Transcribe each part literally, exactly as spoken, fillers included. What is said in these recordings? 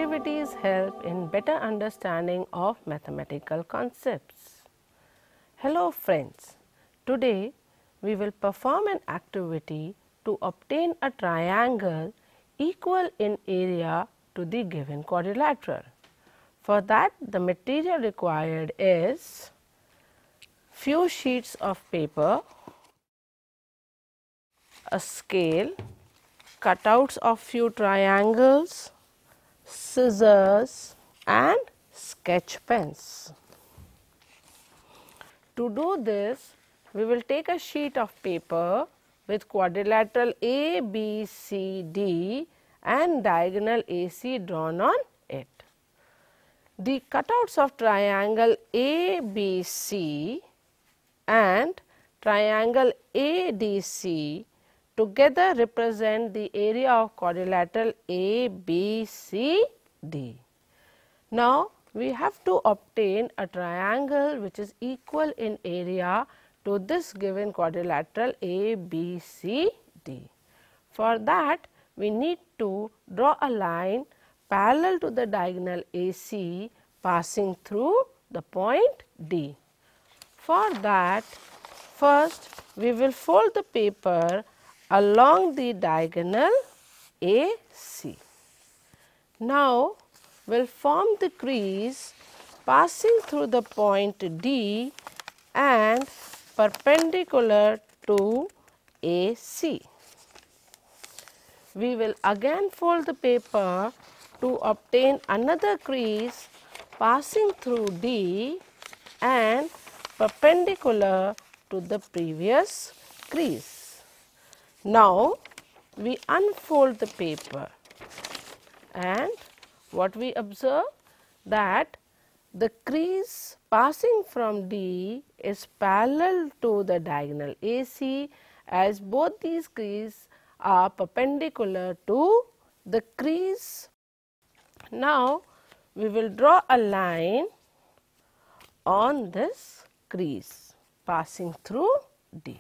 activities help in better understanding of mathematical concepts. Hello friends, today we will perform an activity to obtain a triangle equal in area to the given quadrilateral. For that, the material required is few sheets of paper, a scale, cutouts of few triangles, scissors and sketch pens. To do this, we will take a sheet of paper with quadrilateral A, B, C, D and diagonal A C drawn on it. The cutouts of triangle A B C and triangle A D C together represent the area of quadrilateral A B C D. Now, we have to obtain a triangle which is equal in area to this given quadrilateral A B C D. For that, we need to draw a line parallel to the diagonal A C passing through the point D. For that, first we will fold the paper along the diagonal A C. Now, we will form the crease passing through the point D and perpendicular to A C. We will again fold the paper to obtain another crease passing through D and perpendicular to the previous crease. Now, we unfold the paper and what we observe that the crease passing from D is parallel to the diagonal A C, as both these creases are perpendicular to the crease. Now, we will draw a line on this crease passing through D.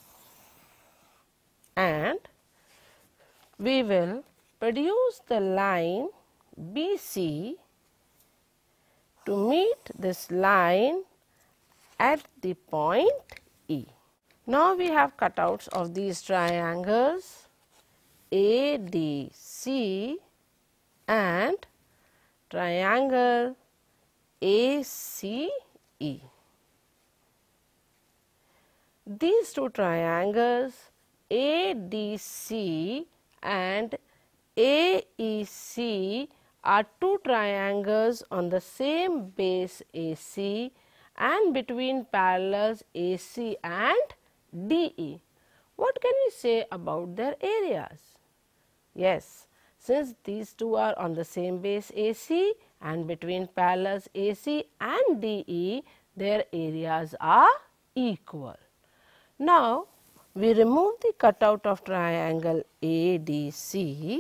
And we will produce the line B C to meet this line at the point E. Now, we have cutouts of these triangles A D C and triangle A C E. These two triangles A D C and A E C are two triangles on the same base A C and between parallels A C and D E. What can we say about their areas? Yes, since these two are on the same base A C and between parallels A C and D E, their areas are equal. Now, we remove the cutout of triangle A D C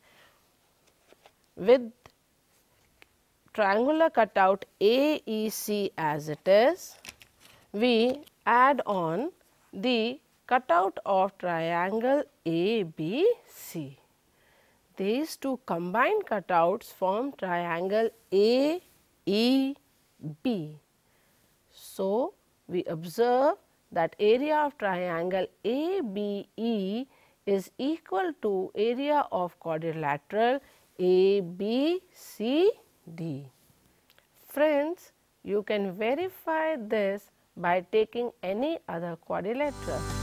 with triangular cutout A E C as it is. We add on the cutout of triangle A B C. These two combined cutouts form triangle A E B. So, we observe that area of triangle A B E is equal to area of quadrilateral A B C D. Friends, you can verify this by taking any other quadrilateral.